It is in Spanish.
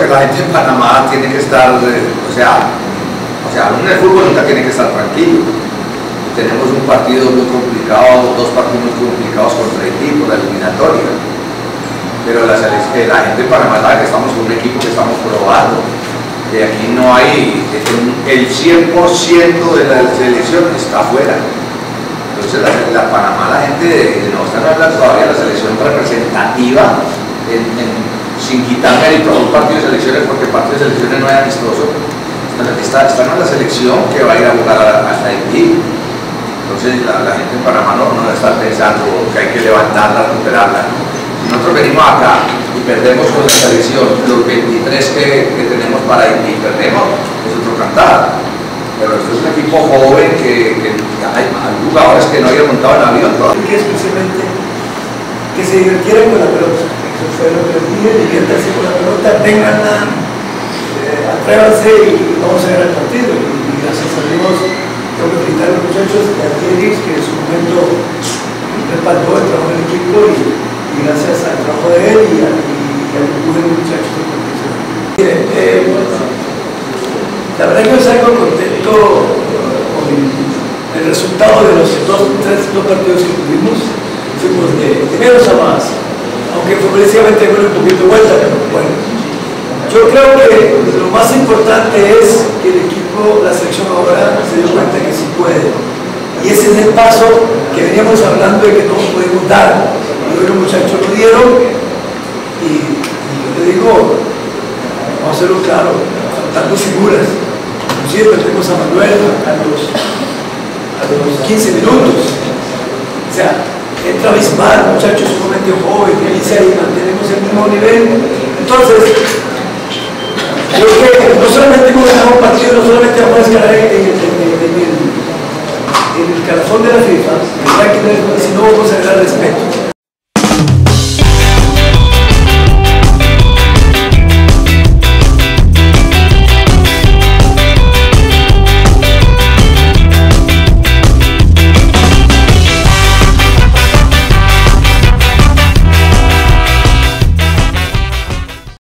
la gente en Panamá tiene que estar, o sea, uno en el fútbol nunca tiene que estar tranquilo. Tenemos un partido muy complicado, dos partidos muy complicados contra Haití por la eliminatoria. Pero la gente en Panamá sabe que estamos con un equipo que estamos probando. De aquí no hay, el 100% de la selección está afuera. Entonces la Panamá, la gente no están hablando todavía de la selección representativa, sin quitar mérito a un partido de selecciones, porque el partido de selecciones no es amistoso. Están en la selección que va a ir a jugar hasta Haití. Entonces la gente en Panamá no está pensando que hay que levantarla, recuperarla. Si nosotros venimos acá y perdemos con la selección los 23 que tenemos para Haití, perdemos, es otro cantar. Pero esto es un equipo joven que hay jugadores que no habían montado en avión todavía. Que especialmente que se divirtieran con la pelota. Eso fue lo que les dije, diviértanse con la pelota, ténganla, atrévanse y vamos a ver el partido. Y gracias a Dios, tengo que felicitar a los muchachos y a Félix, que en su momento respaldó el trabajo del equipo y gracias al trabajo de él y al empuje de los muchachos de competición. La verdad que yo salgo contento con el resultado de los dos partidos que tuvimos. Fuimos de menos a más, aunque progresivamente fue un poquito de vuelta, pero bueno. Yo creo que lo más importante es que el equipo, la selección ahora se dio cuenta que sí puede. Y ese es el paso que veníamos hablando de que no podemos dar. Y hoy los muchachos lo dieron y yo te digo, vamos a hacerlo claro, faltando figuras. Inclusive perdimos a Manuel a los 15 minutos. O sea, entra Bismarck, muchachos sumamente joven, que dice ahí mantenemos el mismo nivel. Entonces, yo creo que no solamente como ganamos partido, no solamente vamos a escalar en el calafón de la FIFA,